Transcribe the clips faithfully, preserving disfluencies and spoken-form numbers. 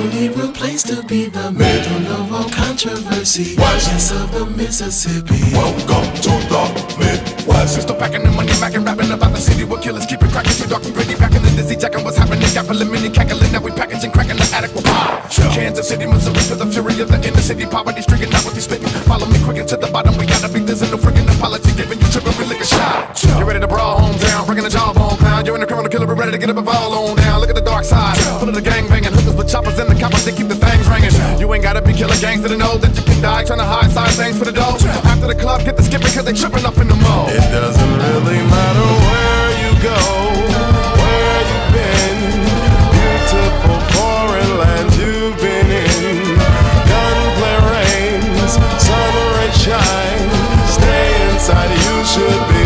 only real place to be, the middle of all controversy, west of the Mississippi. Welcome to the Midwest. Pistol packing and money macking, rapping about the city where killers keep it cracking, too dark and gritty, packing the dizzy, jacking what's happening, gaffling, mini cackling, now we packaging, cracking the attic with pie. Kansas City, Missouri, for the fury of the inner city, poverty stricken, out with these spitting. Follow me quick into the bottom, we gotta beat this, and no freaking apology, giving you tripping, we lick a shot. You ready to brawl hometown, breaking the jawbone clown, you're in a criminal killer, but ready to get up and fall on down. Look at the dark side, full of the gang banging, hookers with choppers and the coppers, they keep the things ringing. You ain't gotta be killer gangs to know that you can die, trying to hide side things for the dough. After the club, get the skipping, cause they tripping up in the mall. It doesn't really matter where you go, where you've been, beautiful foreign lands you've been in. Gunplay rains, sun rays shine, stay inside, you should be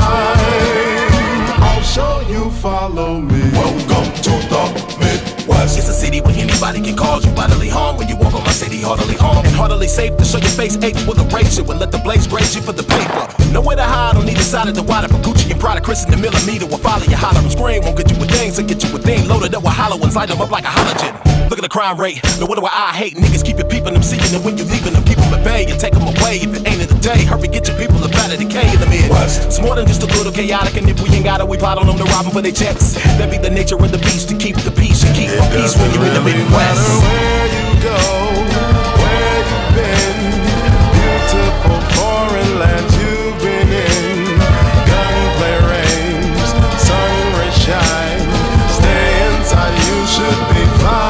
fine. I'll show you, follow me. Welcome to the Midwest. It's a city where anybody can cause you bodily harm. When you walk on my city, heartily armed and heartily safe to show your face aches with a razor and let the blaze graze you for the paper. Nowhere to hide on either side of the water for Gucci and Prada. Chris in the millimeter will follow you, holler and scream. Won't get you with things, so get you with things loaded up with hollow and light them up like a halogen. Look at the crime rate. No wonder why I hate niggas keep it peeping them, seeing them when you leaving them, keep them at bay and take them away. If it ain't in the day, hurry get your people up out of decay in the Midwest. It's more than just a little chaotic, and if we ain't got it, we plot on them to rob them for their checks. That be the nature of the beast, to keep the peace and keep my peace when you're in the Midwest. Where you go, where you've been, beautiful foreign lands you've been in. Gunplay rains, sun rays shine, stay inside, you should be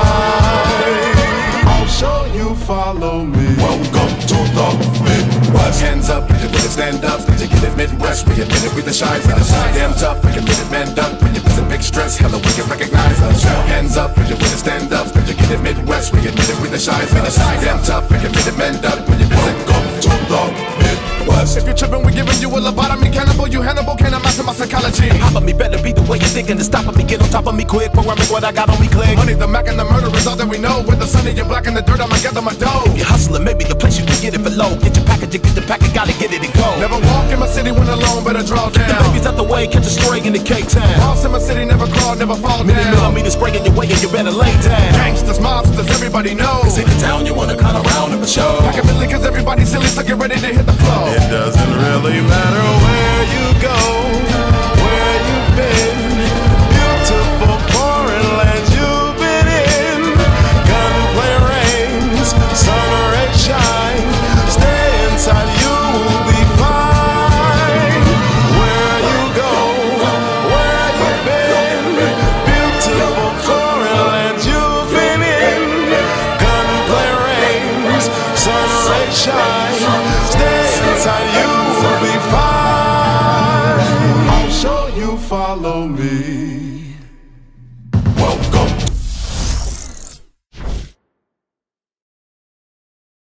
fine. I'll show you, follow me. Welcome to the Midwest. Hands up if you really stand up, cause you get it Midwest. We admit it, we the shines of the shine. Damn tough, we admit it, man done. When you visit big stress, hella we can recognize us. Hands up if you really stand up, cause you get it Midwest. We admit it, we the shines of the shine. Damn tough, we admit it, man done. When you visit, welcome to the Midwest. If you're tripping, we're giving you a lobotomy, cannibal, you Hannibal, can't amount to my psychology. Popping me better be the way you're thinking, to stopping me, get on top of me quick, before I make what I got on me click. Money, the Mac, and the murder is all that we know. With the sun and you're black and the dirt, I'ma gather my dough. If you're hustling, maybe the place you can get it for low. Get your package, get the package, gotta get it and go. Never walk in my city when alone, better draw down. The baby's out the way, catch a stray in the K-Town. Boss in my city, never crawl, never fall down. Many millimeters spraying your way and you better lay down. Gangsters, mobsters, everybody knows. Cause in the town you wanna cut around and for show. Pack a million cause everybody's silly, so get ready to hit the floor. It doesn't really matter where you go, where you've been, beautiful foreign lands you've been in. Gunplay rains, sun rays shine, stay inside, you will be fine. Where you go, where you've been, beautiful foreign lands you've been in. Gunplay rains, sun rays shine, stay inside, you will be fine. I'll show you, follow me.